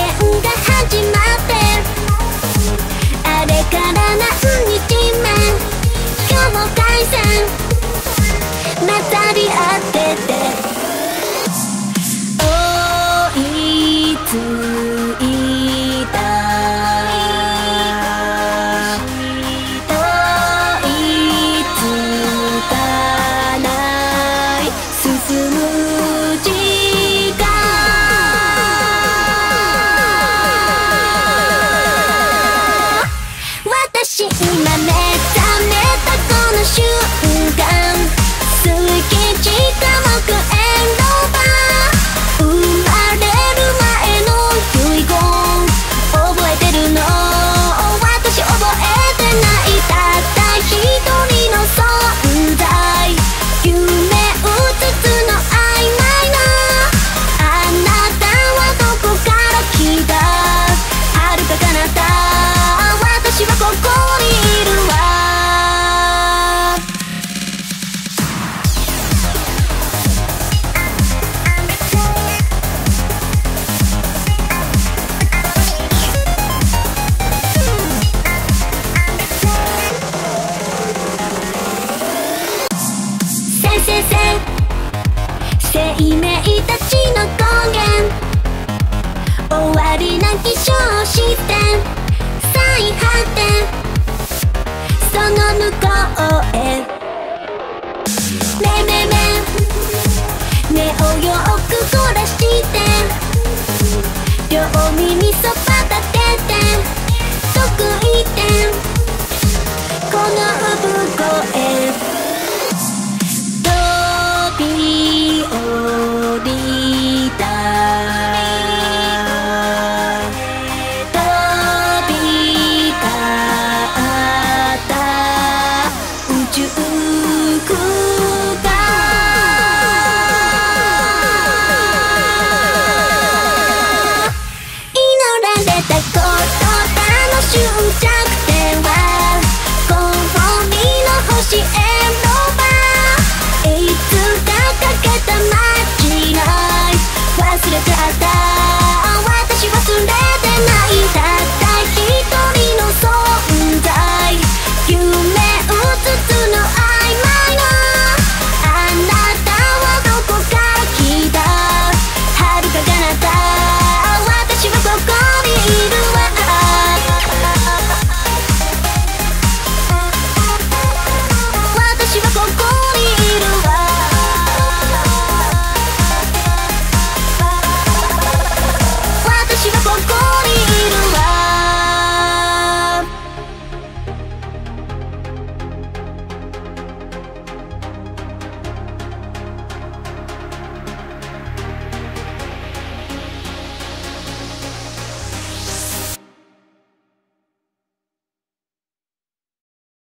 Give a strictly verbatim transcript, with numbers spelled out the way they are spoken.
が始まってあれから何日目境界線混ざり合ってて追いついた追いつかない進む時間私今目覚めたこの瞬間水金地下木エンドバー生まれる前の遺言覚えてるの私覚えてないたった一人の存在夢うつつの曖昧なあなたはどこから来た遥か彼方私はここにいるわせいせいせい生命たちの根源終わりなき消失点最果てその向こうへめめめ目をよく凝らして両耳そば立てて得意点この産声飛び降りた飛び交った宇宙空間祈られたことの終着点はコンフォーミの星へ